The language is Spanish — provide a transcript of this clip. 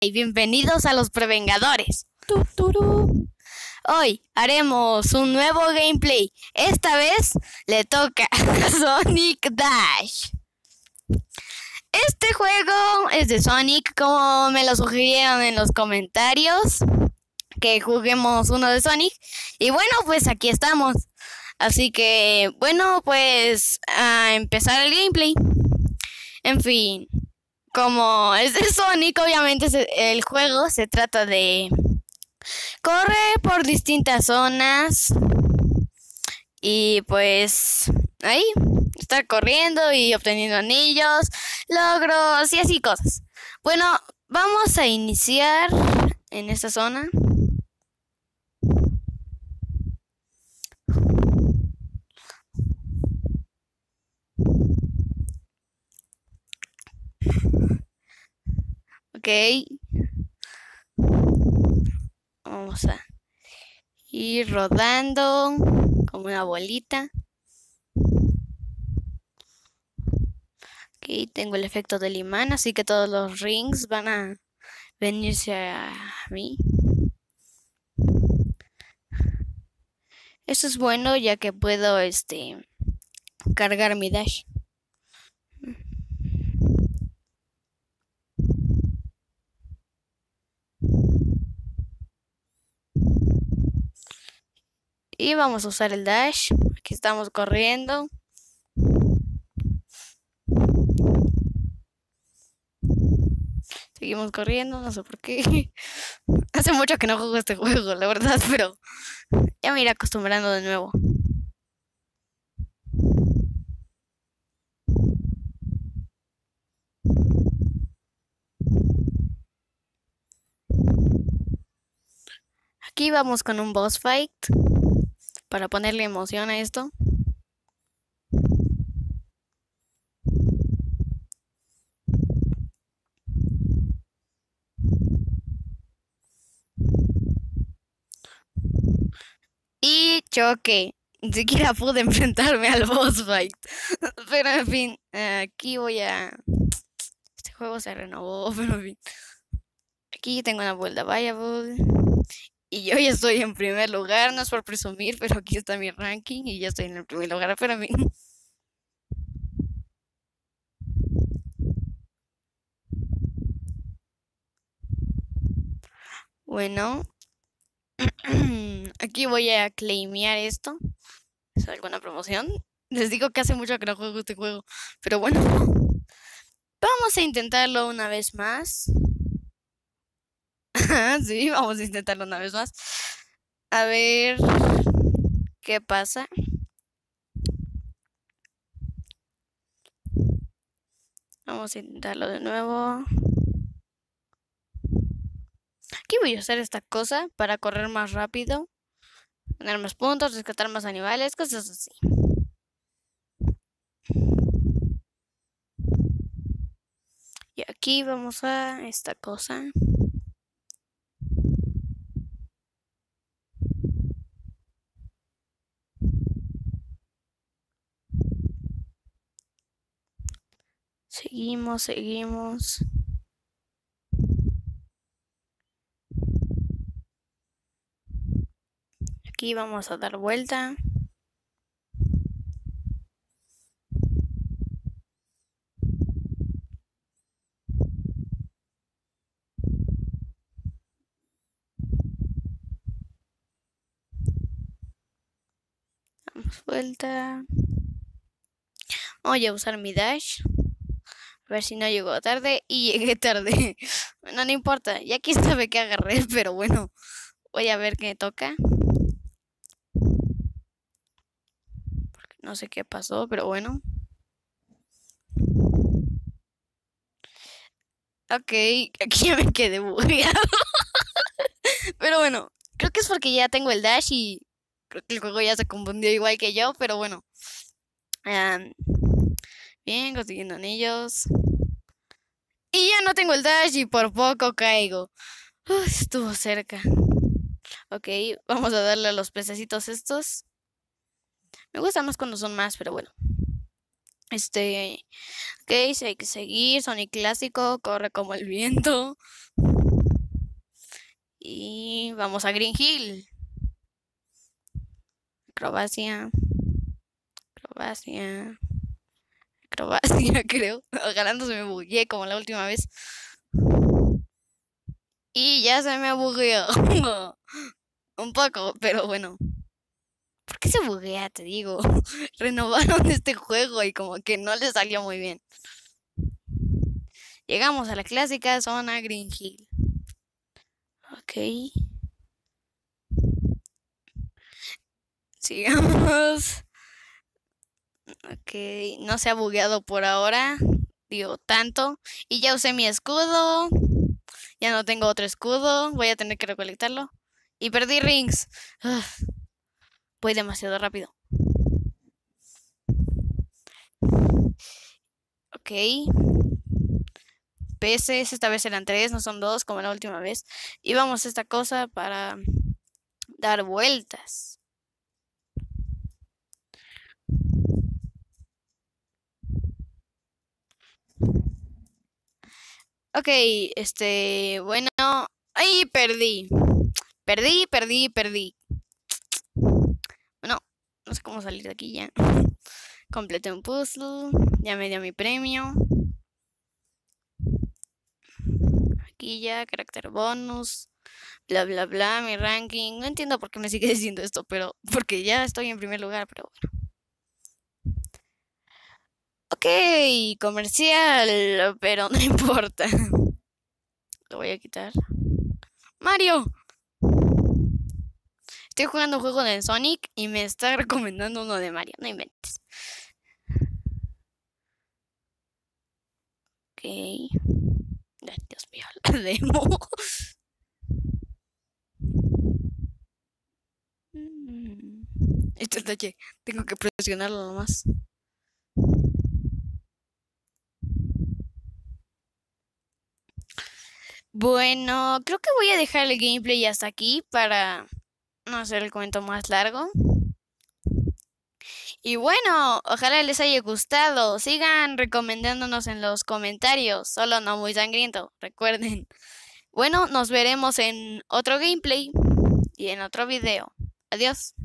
y bienvenidos a los Prevengadores. Hoy haremos un nuevo gameplay. Esta vez le toca a Sonic Dash. Este juego es de Sonic, como me lo sugirieron en los comentarios, que juguemos uno de Sonic. Y bueno, pues aquí estamos. Así que, bueno, pues a empezar el gameplay. En fin, como es de Sonic, obviamente el juego se trata de correr por distintas zonas y pues ahí estar corriendo y obteniendo anillos, logros y así cosas. Bueno, vamos a iniciar en esta zona. Ok. Vamos a ir rodando como una bolita. Ok, tengo el efecto del imán, así que todos los rings van a venirse a mí. Eso es bueno ya que puedo cargar mi dash. Y vamos a usar el dash. Aquí estamos corriendo. Seguimos corriendo, no sé por qué. Hace mucho que no juego este juego, la verdad, pero ya me iré acostumbrando de nuevo. Aquí vamos con un boss fight para ponerle emoción a esto. Y choque. Ni siquiera pude enfrentarme al boss fight. Pero en fin, aquí voy a... Este juego se renovó, pero en fin. Aquí tengo una vuelta Viable. Y yo ya estoy en primer lugar, no es por presumir, pero aquí está mi ranking y ya estoy en el primer lugar, pero en fin. Bueno, aquí voy a claimear esto. ¿Es alguna promoción? Les digo que hace mucho que no juego este juego, pero bueno. Vamos a intentarlo una vez más. Sí, vamos a intentarlo una vez más. A ver qué pasa. Vamos a intentarlo de nuevo. Aquí voy a usar esta cosa para correr más rápido, ganar más puntos, rescatar más animales, cosas así. Y aquí vamos a esta cosa. Seguimos. Aquí vamos a dar vuelta. Damos vuelta. Voy a usar mi dash. A ver si no llego tarde. Y llegué tarde. Bueno, no importa. Ya aquí sabe que agarré, pero bueno. Voy a ver qué toca. Porque no sé qué pasó, pero bueno. Ok, aquí ya me quedé bugueado. Pero bueno, creo que es porque ya tengo el dash y creo que el juego ya se confundió igual que yo, pero bueno. Bien, consiguiendo anillos. Y ya no tengo el dash y por poco caigo. Estuvo cerca. Ok, vamos a darle a los pececitos estos. Me gusta más cuando son más, pero bueno. Ok, hay que seguir. Sonic clásico, corre como el viento. Y vamos a Green Hill. Acrobacia. Acrobacia. Acrobacia, creo. Ojalá no se me bugueé como la última vez. Y ya se me bugueó. Un poco, pero bueno. ¿Por qué se buguea? Te digo. Renovaron este juego y como que no le salió muy bien. Llegamos a la clásica zona Green Hill. Ok. Sigamos. Ok. No se ha bugueado por ahora. Digo, tanto. Y ya usé mi escudo. Ya no tengo otro escudo. Voy a tener que recolectarlo. Y perdí rings. Voy demasiado rápido. Ok. Peces, esta vez eran 3, no son 2 como la última vez. Y vamos a esta cosa para dar vueltas. Ok, bueno. ¡Ay, perdí! Perdí. Bueno, no sé cómo salir de aquí ya. Completé un puzzle. Ya me dio mi premio. Aquí ya, carácter bonus. Bla, bla, bla, mi ranking. No entiendo por qué me sigue diciendo esto, pero porque ya estoy en primer lugar, pero bueno. Ok, comercial, pero no importa. Lo voy a quitar. Mario. Estoy jugando un juego de Sonic y me está recomendando uno de Mario. No inventes. Ok. Ay, Dios mío, la demo. Esto es tache. Tengo que presionarlo nomás. Bueno, creo que voy a dejar el gameplay hasta aquí para no hacer el cuento más largo. Y bueno, ojalá les haya gustado. Sigan recomendándonos en los comentarios, solo no muy sangriento, recuerden. Bueno, nos veremos en otro gameplay y en otro video. Adiós.